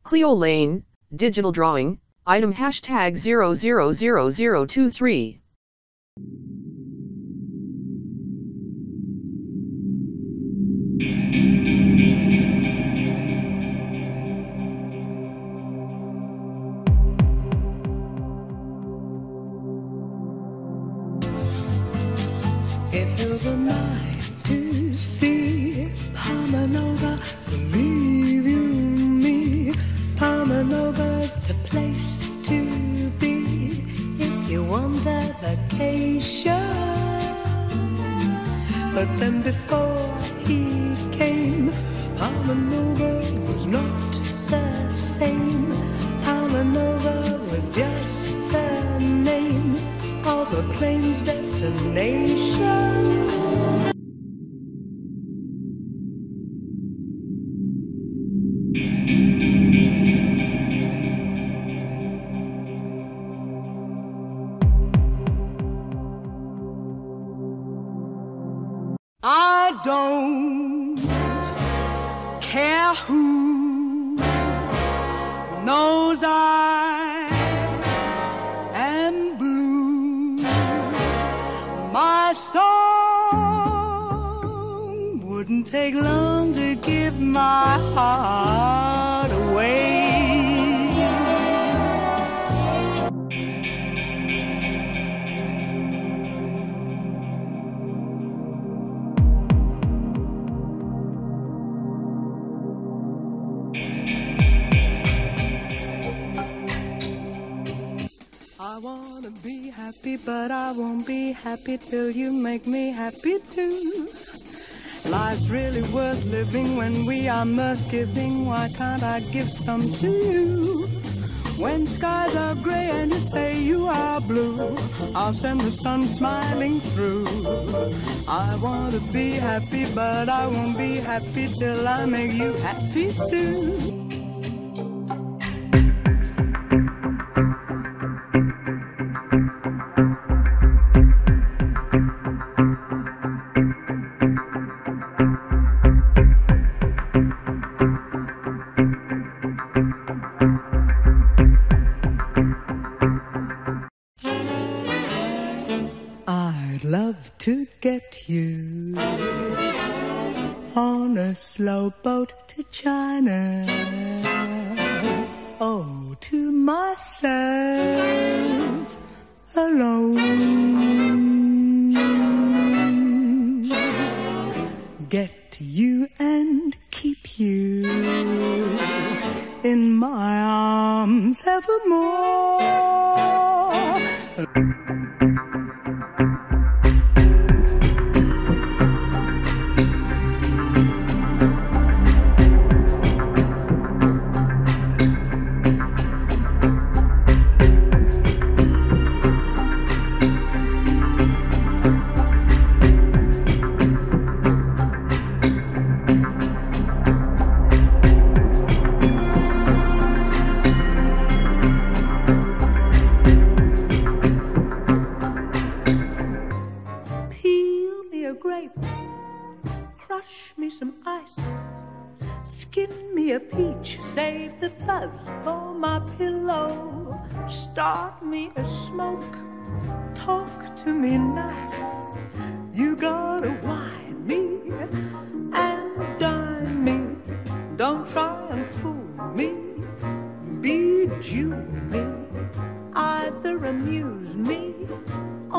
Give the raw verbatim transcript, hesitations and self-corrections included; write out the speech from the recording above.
Cleo Laine, digital drawing, item hashtag zero zero zero zero two three. If you were mine to see Palmanova, believe you me, Palmanova's the place to be if you want a vacation. But then before he came, Palmanova was not the same. Palmanova was just the name of a plane's destination. I don't care who knows I am blue. My song wouldn't take long to give my heart away. I wanna be happy, but I won't be happy till you make me happy too. Life's really worth living when we are mirth giving. Why can't I give some to you? When skies are grey and you say you are blue, I'll send the sun smiling through. I want to be happy, but I won't be happy till I make you happy too. I'd love to get you on a slow boat to China. Oh, to myself alone. Get you and keep you in my arms evermore. Crush me some ice, skin me a peach, save the fuzz for my pillow. Start me a smoke, talk to me nice. You gotta wine me and dine me. Don't try and fool me, bejewel me. Either amuse me